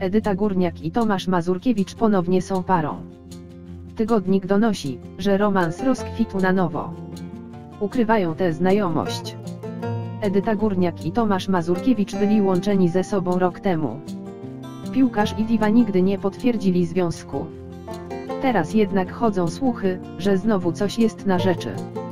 Edyta Górniak i Tomasz Mazurkiewicz ponownie są parą. Tygodnik donosi, że romans rozkwitł na nowo. Ukrywają tę znajomość. Edyta Górniak i Tomasz Mazurkiewicz byli łączeni ze sobą rok temu. Piłkarz i diwa nigdy nie potwierdzili związku. Teraz jednak chodzą słuchy, że znowu coś jest na rzeczy.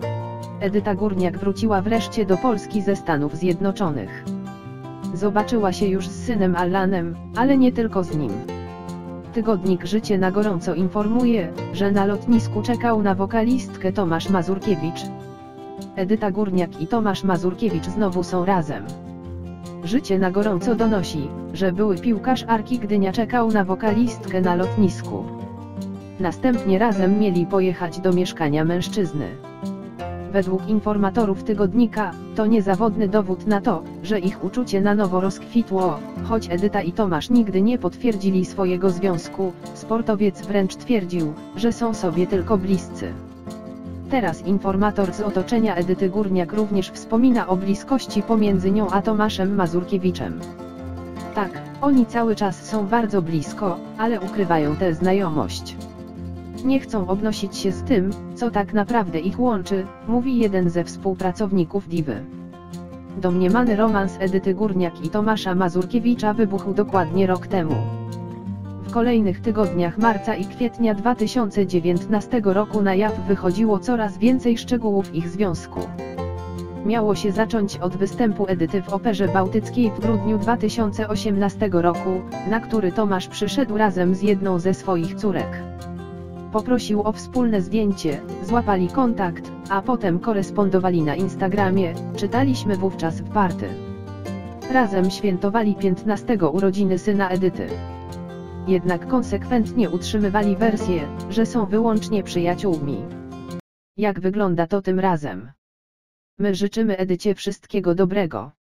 Edyta Górniak wróciła wreszcie do Polski ze Stanów Zjednoczonych. Zobaczyła się już z synem Allanem, ale nie tylko z nim. Tygodnik Życie na gorąco informuje, że na lotnisku czekał na wokalistkę Tomasz Mazurkiewicz. Edyta Górniak i Tomasz Mazurkiewicz znowu są razem. Życie na gorąco donosi, że były piłkarz Arki Gdynia czekał na wokalistkę na lotnisku. Następnie razem mieli pojechać do mieszkania mężczyzny. Według informatorów tygodnika, to niezawodny dowód na to, że ich uczucie na nowo rozkwitło, choć Edyta i Tomasz nigdy nie potwierdzili swojego związku, sportowiec wręcz twierdził, że są sobie tylko bliscy. Teraz informator z otoczenia Edyty Górniak również wspomina o bliskości pomiędzy nią a Tomaszem Mazurkiewiczem. Tak, oni cały czas są bardzo blisko, ale ukrywają tę znajomość. Nie chcą obnosić się z tym, co tak naprawdę ich łączy, mówi jeden ze współpracowników diwy. Domniemany romans Edyty Górniak i Tomasza Mazurkiewicza wybuchł dokładnie rok temu. W kolejnych tygodniach marca i kwietnia 2019 roku na jaw wychodziło coraz więcej szczegółów ich związku. Miało się zacząć od występu Edyty w Operze Bałtyckiej w grudniu 2018 roku, na który Tomasz przyszedł razem z jedną ze swoich córek. Poprosił o wspólne zdjęcie, złapali kontakt, a potem korespondowali na Instagramie, czytaliśmy wówczas w party. Razem świętowali 15 urodziny syna Edyty. Jednak konsekwentnie utrzymywali wersję, że są wyłącznie przyjaciółmi. Jak wygląda to tym razem? My życzymy Edycie wszystkiego dobrego.